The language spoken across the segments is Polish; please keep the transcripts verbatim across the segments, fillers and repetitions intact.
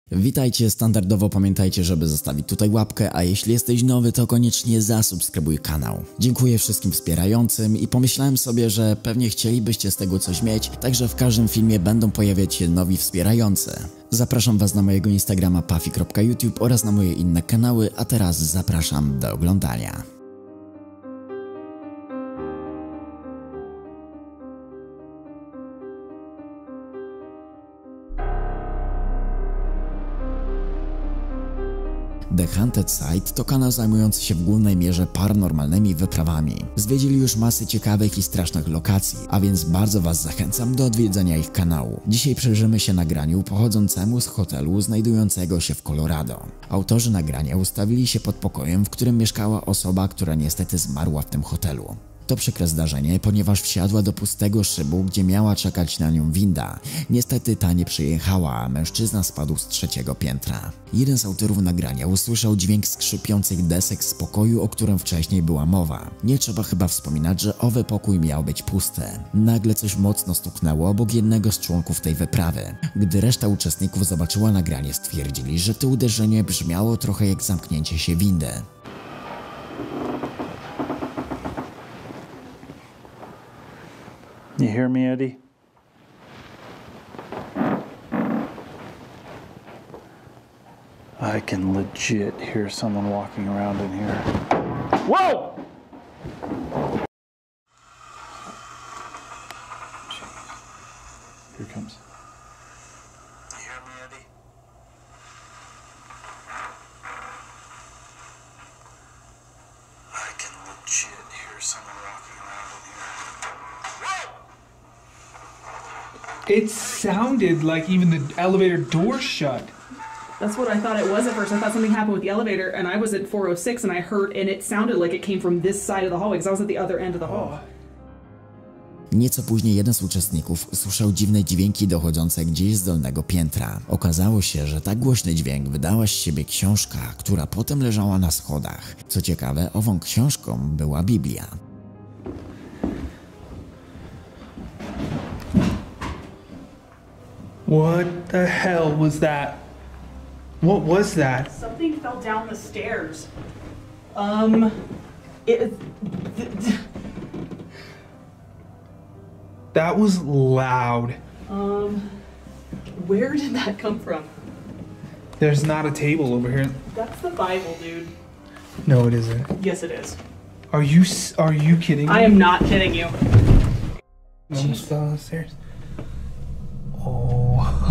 Witajcie, standardowo pamiętajcie, żeby zostawić tutaj łapkę, a jeśli jesteś nowy, to koniecznie zasubskrybuj kanał. Dziękuję wszystkim wspierającym i pomyślałem sobie, że pewnie chcielibyście z tego coś mieć, także w każdym filmie będą pojawiać się nowi wspierający. Zapraszam was na mojego Instagrama pafi kropka youtube oraz na moje inne kanały, a teraz zapraszam do oglądania. The Haunted Site to kanał zajmujący się w głównej mierze paranormalnymi wyprawami. Zwiedzili już masy ciekawych i strasznych lokacji, a więc bardzo was zachęcam do odwiedzenia ich kanału. Dzisiaj przyjrzymy się nagraniu pochodzącemu z hotelu znajdującego się w Colorado. Autorzy nagrania ustawili się pod pokojem, w którym mieszkała osoba, która niestety zmarła w tym hotelu. To przykre zdarzenie, ponieważ wsiadła do pustego szybu, gdzie miała czekać na nią winda. Niestety ta nie przyjechała, a mężczyzna spadł z trzeciego piętra. Jeden z autorów nagrania usłyszał dźwięk skrzypiących desek z pokoju, o którym wcześniej była mowa. Nie trzeba chyba wspominać, że owy pokój miał być pusty. Nagle coś mocno stuknęło obok jednego z członków tej wyprawy. Gdy reszta uczestników zobaczyła nagranie, stwierdzili, że to uderzenie brzmiało trochę jak zamknięcie się windy. You hear me, Eddie? I can legit hear someone walking around in here. Whoa! Here it comes. You hear me, Eddie? I can legit hear someone walking around in here. It sounded like even the elevator door shut. That's what I thought it was at first. I thought something happened with the elevator, and I was at four oh six, and I heard, and it sounded like it came from this side of the hallway, because I was at the other end of the hall. Nieco później jeden z uczestników usłyszał dziwne dźwięki dochodzące gdzieś z dolnego piętra. Okazało się, że tak głośny dźwięk wydała z siebie książka, która potem leżała na schodach. Co ciekawe, ową książką była Biblia. What the hell was that? What was that? Something fell down the stairs. Um, it... That was loud. Um, where did that come from? There's not a table over here. That's the Bible, dude. No, it isn't. Yes, it is. Are you s- are you kidding me? I am not kidding you. Almost fell down the stairs. Oh.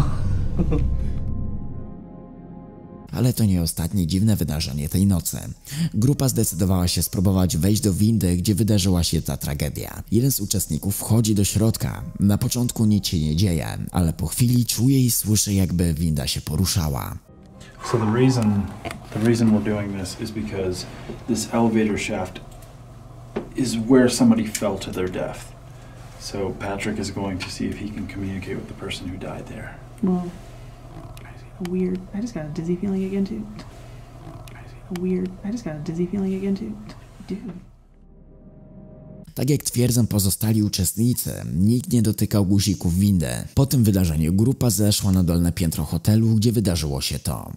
Ale to nie ostatnie dziwne wydarzenie tej nocy. Grupa zdecydowała się spróbować wejść do windy, gdzie wydarzyła się ta tragedia. Jeden z uczestników wchodzi do środka. Na początku nic się nie dzieje, ale po chwili czuje i słyszy, jakby winda się poruszała. So the reason the reason we're doing this is because this elevator shaft is where somebody fell to their death. So Patrick is going to see if he can communicate with the person who died there. Well, weird. I just got a dizzy feeling again too. Weird. I just got a dizzy feeling again too. Dude. Tak jak twierdzą pozostali uczestnicy, nikt nie dotykał guzików windy. Po tym wydarzeniu grupa zeszła na dolne piętro hotelu, gdzie wydarzyło się to.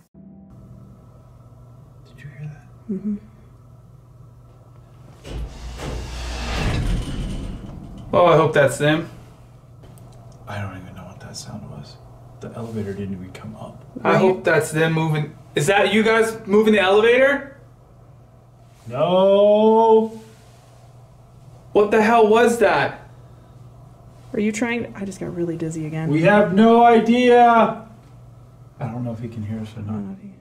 Did you hear that? Mhm. Oh, I hope that's them. I don't even know what that sound was. The elevator didn't even come up. I hope that's them moving. Is that you guys moving the elevator? No. What the hell was that? Are you trying? I just got really dizzy again. We have no idea. I don't know if he can hear us or not. Me.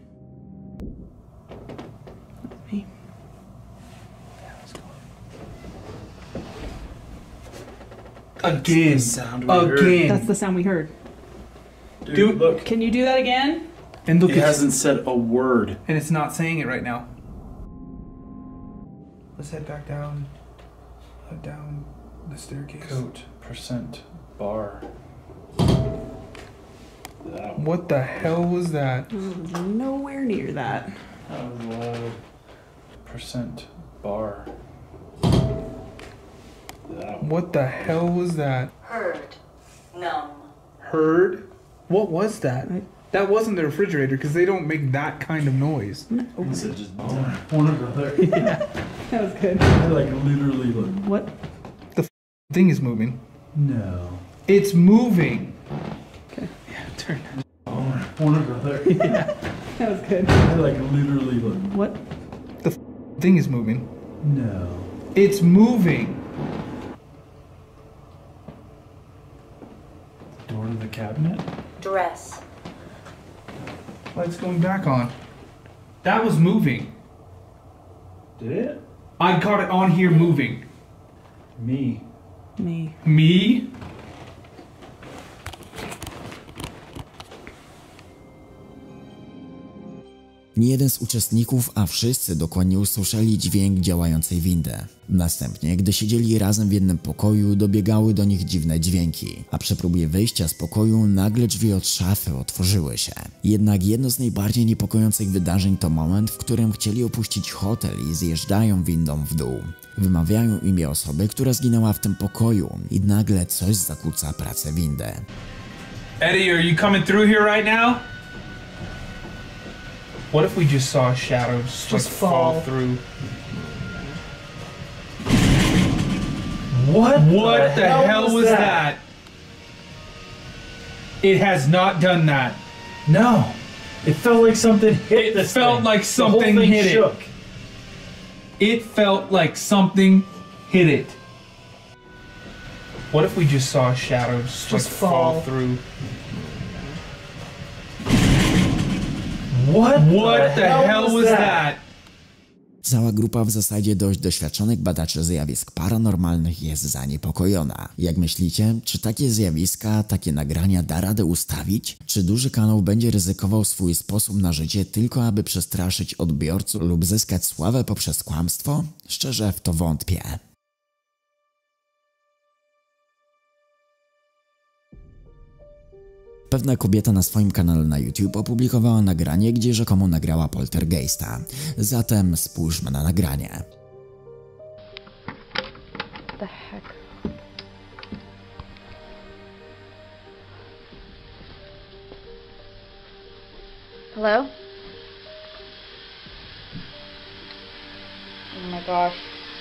Again. That's the sound we heard. Again. That's the sound we heard. Dude, Dude, look. Can you do that again? And look, He at hasn't said a word. and it's not saying it right now. Let's head back down, uh, down the staircase. Coat, percent, bar. That one. What the hell was that? I was nowhere near that. That was loud. Percent, bar. That one. What the hell was that? Heard. Numb. Heard? What was that? I, That wasn't the refrigerator because they don't make that kind of noise. He said just one or the other. Yeah, that was good. I like literally look. What? The f- thing is moving. No. It's moving. Okay. Yeah, turn. One or the other. Yeah, that was good. I like literally look. What? The f- thing is moving. No. It's moving. Door to the cabinet. Dress. Lights going back on. That was moving. Did it? I caught it on here moving. Me. Me. Me? Nie jeden z uczestników, a wszyscy dokładnie usłyszeli dźwięk działającej windy. Następnie, gdy siedzieli razem w jednym pokoju, dobiegały do nich dziwne dźwięki, a przy próbie wyjścia z pokoju nagle drzwi od szafy otworzyły się. Jednak jedno z najbardziej niepokojących wydarzeń to moment, w którym chcieli opuścić hotel i zjeżdżają windą w dół. Wymawiają imię osoby, która zginęła w tym pokoju i nagle coś zakłóca pracę windy. Eddie, are you coming through here right now? What if we just saw shadows just, Just like fall. fall. through? What? What the, hell, was that? It has not done that. No. It felt like something hit It this felt thing. like The whole something thing hit it. shook. It felt like something hit it. What if we just saw shadows just, Just like fall. fall. through? What? What the, hell, was that? Cała grupa w zasadzie dość doświadczonych badaczy zjawisk paranormalnych jest zaniepokojona. Jak myślicie, czy takie zjawiska, takie nagrania da radę ustawić? Czy duży kanał będzie ryzykował swój sposób na życie tylko aby przestraszyć odbiorców lub zyskać sławę poprzez kłamstwo? Szczerze w to wątpię. Pewna kobieta na swoim kanale na YouTube opublikowała nagranie, gdzie rzekomo nagrała poltergeista. Zatem spójrzmy na nagranie. The heck? Hello? Oh my gosh.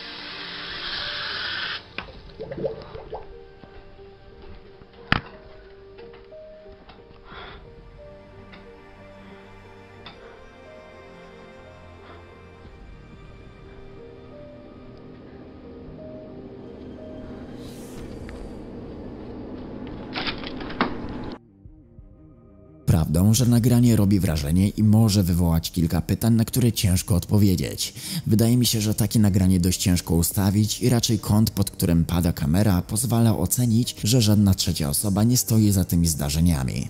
Prawdą, że nagranie robi wrażenie i może wywołać kilka pytań, na które ciężko odpowiedzieć. Wydaje mi się, że takie nagranie dość ciężko ustawić i raczej kąt, pod którym pada kamera, pozwala ocenić, że żadna trzecia osoba nie stoi za tymi zdarzeniami.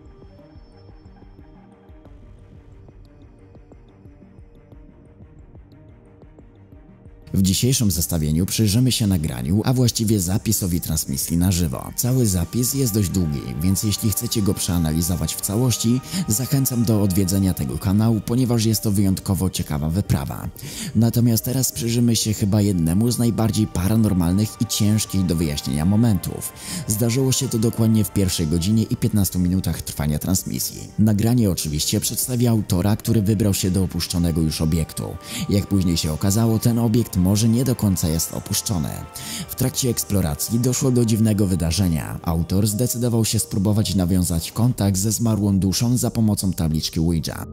W dzisiejszym zestawieniu przyjrzymy się nagraniu, a właściwie zapisowi transmisji na żywo. Cały zapis jest dość długi, więc jeśli chcecie go przeanalizować w całości, zachęcam do odwiedzenia tego kanału, ponieważ jest to wyjątkowo ciekawa wyprawa. Natomiast teraz przyjrzymy się chyba jednemu z najbardziej paranormalnych i ciężkich do wyjaśnienia momentów. Zdarzyło się to dokładnie w pierwszej godzinie i piętnastu minutach trwania transmisji. Nagranie oczywiście przedstawia autora, który wybrał się do opuszczonego już obiektu. Jak później się okazało, ten obiekt może nie do końca jest opuszczony. W trakcie eksploracji doszło do dziwnego wydarzenia. Autor zdecydował się spróbować nawiązać kontakt ze zmarłą duszą za pomocą tabliczki Ouija.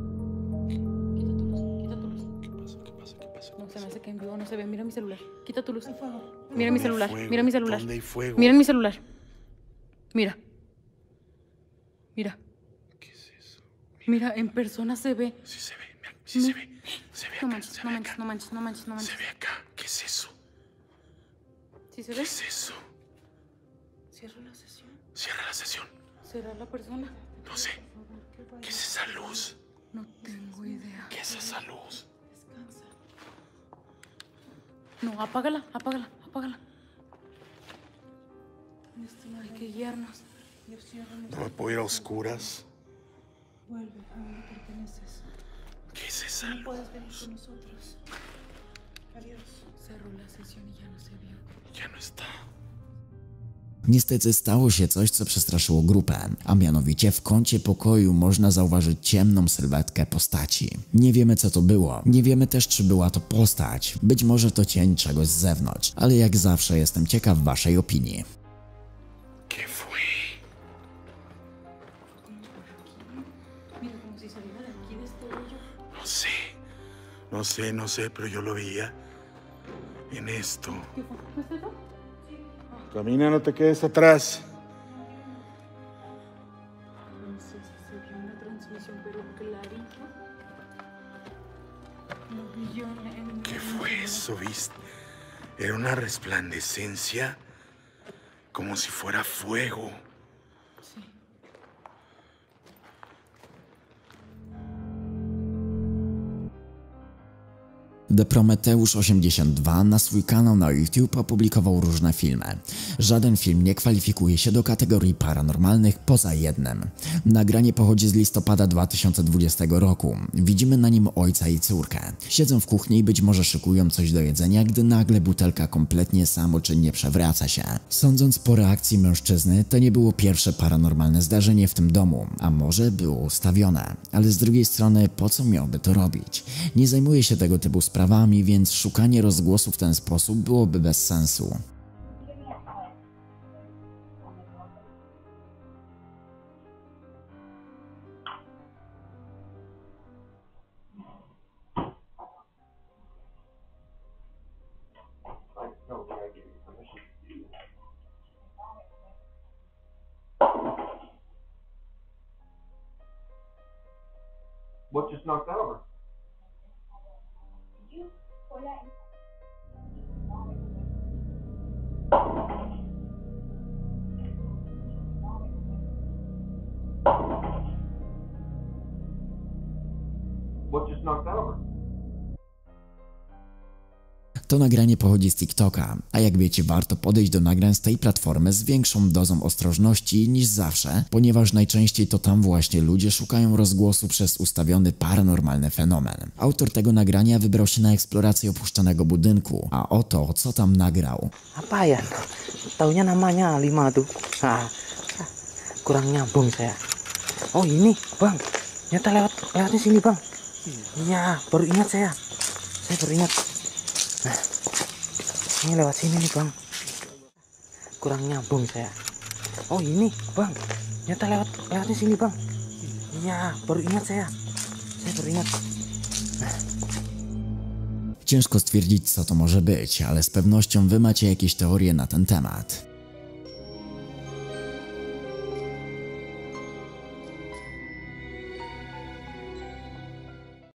Mira mi celular. Quita tu luz. Mira mi celular. Mira mi celular. Mira mi celular. Mira. Mira. Mira, en persona se ve. Sí se ve, sí se ve. Se ve No acá, manches, se no ve manches, acá. no manches, no manches, no manches. Se ve acá. ¿Qué es eso? ¿Sí se ¿Qué ve? es eso? Cierra la sesión. Cierra la sesión. ¿Será la persona? No sé. ¿Qué es esa luz? No tengo idea. ¿Qué es esa luz? Descansa. No, apágala, apágala, apágala. Hay que guiarnos. ¿No me puedo ir a oscuras? Vuelve, a mí perteneces. ¿Qué es esa No luz? puedes venir con nosotros. Adiós. Cerró la sesión y ya no se vio. Ya no está. Niestety stało się coś, co przestraszyło grupę, a mianowicie w kącie pokoju można zauważyć ciemną sylwetkę postaci. Nie wiemy, co to było, nie wiemy też, czy była to postać, być może to cień czegoś z zewnątrz, ale jak zawsze jestem ciekaw waszej opinii. ¿Qué fue? No sé, no sé, no sé, pero yo lo veía en esto. Camina, no te quedes atrás. ¿Qué fue eso, viste? Era una resplandecencia como si fuera fuego. The Prometeusz osiemdziesiąt dwa na swój kanał na YouTube opublikował różne filmy. Żaden film nie kwalifikuje się do kategorii paranormalnych poza jednym. Nagranie pochodzi z listopada dwa tysiące dwudziestego roku. Widzimy na nim ojca i córkę. Siedzą w kuchni i być może szykują coś do jedzenia, gdy nagle butelka kompletnie samoczynnie przewraca się. Sądząc po reakcji mężczyzny, to nie było pierwsze paranormalne zdarzenie w tym domu, a może było ustawione. Ale z drugiej strony, po co miałby to robić? Nie zajmuje się tego typu sprawami, więc szukanie rozgłosu w ten sposób byłoby bez sensu. What just knocked over? What just knocked over? To nagranie pochodzi z TikToka, a jak wiecie, warto podejść do nagrań z tej platformy z większą dozą ostrożności niż zawsze, ponieważ najczęściej to tam właśnie ludzie szukają rozgłosu przez ustawiony paranormalny fenomen. Autor tego nagrania wybrał się na eksplorację opuszczonego budynku, a oto co tam nagrał. Apa ya? Taunya namanya lima tuh. Ah, kurang nyambung saya. Oh ini, bang. Nyata lewat lewatnya sini, bang. Iya, baru ingat saya. Saya baru ingat. Nah, ini lewat sini nih, bang. Kurang nyambung saya. Oh ini, bang. Nyata lewat lewatnya sini, bang. Iya, baru ingat saya. Saya baru ingat. Nah. Ciężko stwierdzić, co to może być, ale z pewnością wy macie jakieś teorie na ten temat.